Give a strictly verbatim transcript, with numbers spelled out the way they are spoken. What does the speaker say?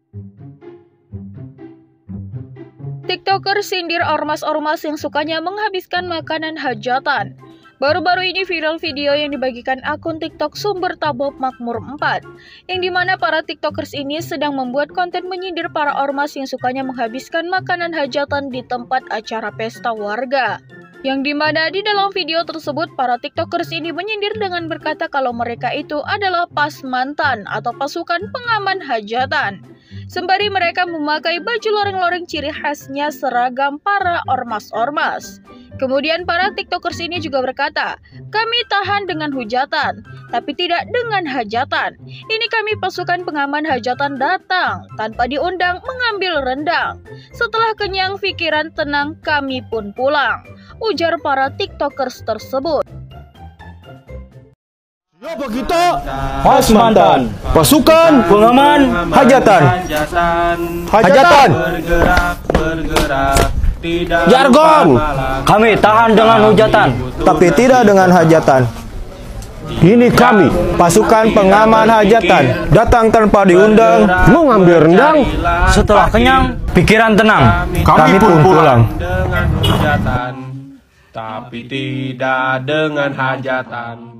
TikToker sindir ormas-ormas yang sukanya menghabiskan makanan hajatan. Baru-baru ini viral video yang dibagikan akun TikTok Sumber Tabob Makmur empat, yang dimana para TikTokers ini sedang membuat konten menyindir para ormas yang sukanya menghabiskan makanan hajatan di tempat acara pesta warga. Yang dimana di dalam video tersebut para TikTokers ini menyindir dengan berkata kalau mereka itu adalah pas mantan atau pasukan pengaman hajatan. Sembari mereka memakai baju loreng-loreng ciri khasnya seragam para ormas-ormas. Kemudian para TikTokers ini juga berkata, kami tahan dengan hujatan, tapi tidak dengan hajatan. Ini kami pasukan pengaman hajatan datang, tanpa diundang mengambil rendang. Setelah kenyang pikiran tenang, kami pun pulang, ujar para TikTokers tersebut. Siapa kita? Pas mantan, pasukan pengaman hajatan. Hajatan. Bergerak, bergerak. Jargon. Kami tahan dengan hujatan, Tapi tidak dengan hajatan. Ini kami, pasukan pengaman hajatan, datang tanpa diundang, mengambil rendang. setelah kenyang, pikiran tenang. Kami pun pulang. Dengan hujatan, tapi tidak dengan hajatan.